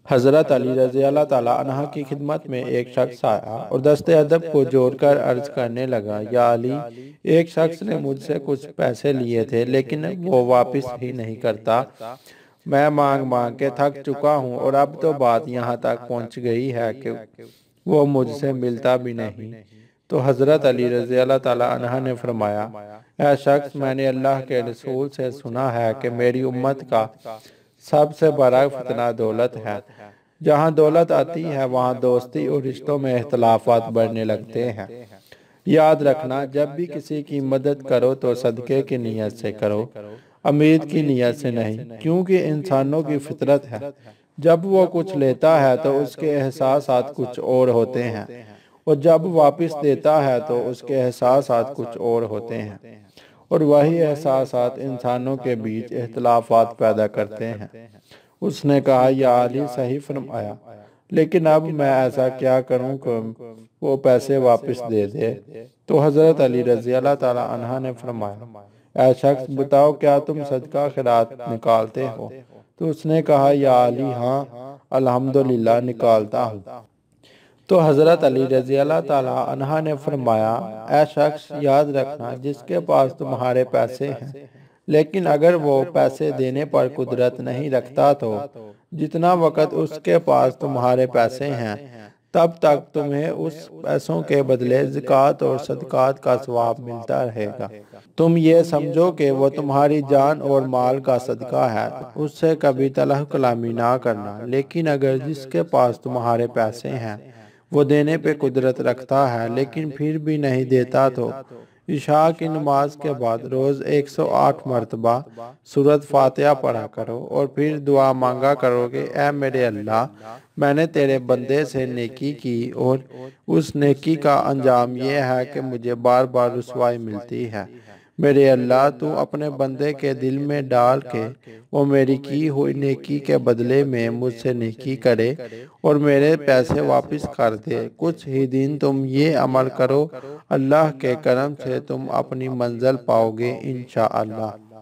حضرت علی رضی اللہ تعالیٰ عنہ کی خدمت میں ایک شخص آیا اور دست ادب کو جوڑ کر عرض کرنے لگا، یا علی، ایک شخص نے مجھ سے کچھ پیسے لیے تھے لیکن وہ واپس ہی نہیں کرتا۔ میں مانگ مانگ کے تھک چکا ہوں اور اب تو بات یہاں تک پہنچ گئی ہے کہ وہ مجھ سے ملتا بھی نہیں۔ تو حضرت علی رضی اللہ تعالیٰ عنہ نے فرمایا، اے شخص، میں نے اللہ کے رسول سے سنا ہے کہ میری امت کا سب سے بڑا فتنہ دولت ہے۔ جہاں دولت آتی ہے وہاں دوستی اور رشتوں میں اختلافات بڑھنے لگتے ہیں۔ یاد رکھنا، جب بھی کسی کی مدد کرو تو صدقے کی نیت سے کرو، امید کی نیت سے نہیں، کیونکہ انسانوں کی فطرت ہے جب وہ کچھ لیتا ہے تو اس کے احساسات کچھ اور ہوتے ہیں، اور جب واپس دیتا ہے تو اس کے احساسات کچھ اور ہوتے ہیں، اور وہی احساسات انسانوں کے بیچ اختلافات پیدا کرتے ہیں۔ اس نے کہا، یا علی، صحیح فرمایا، لیکن اب میں ایسا کیا کروں کہ وہ پیسے واپس دے دے؟ تو حضرت علی رضی اللہ تعالیٰ عنہ نے فرمایا، اے شخص، بتاؤ، کیا تم صدقہ خیرات نکالتے ہو؟ تو اس نے کہا، یا علی، ہاں، الحمدللہ نکالتا ہوں۔ تو حضرت علی رضی اللہ تعالیٰ عنہ نے فرمایا، اے شخص، یاد رکھنا، جس کے پاس تمہارے پیسے ہیں لیکن اگر وہ پیسے دینے پر قدرت نہیں رکھتا تو جتنا وقت اس کے پاس تمہارے پیسے ہیں تب تک تمہیں اس پیسوں کے بدلے زکوٰۃ اور صدقات کا ثواب ملتا رہے گا۔ تم یہ سمجھو کہ وہ تمہاری جان اور مال کا صدقہ ہے، اس سے کبھی تلخ کلامی نہ کرنا۔ لیکن اگر جس کے پاس تمہارے پیسے ہیں وہ دینے پہ قدرت رکھتا ہے لیکن پھر بھی نہیں دیتا تو عشاء کی نماز کے بعد روز 108 مرتبہ سورۃ فاتحہ پڑھا کرو اور پھر دعا مانگا کرو کہ اے میرے اللہ، میں نے تیرے بندے سے نیکی کی اور اس نیکی کا انجام یہ ہے کہ مجھے بار بار رسوائی ملتی ہے۔ میرے اللہ، تو اپنے بندے کے دل میں ڈال کے وہ میری کی ہوئی نیکی کے بدلے میں مجھ سے نیکی کرے اور میرے پیسے واپس کر دے۔ کچھ ہی دن تم یہ عمل کرو، اللہ کے کرم سے تم اپنی منزل پاؤ گے انشاءاللہ۔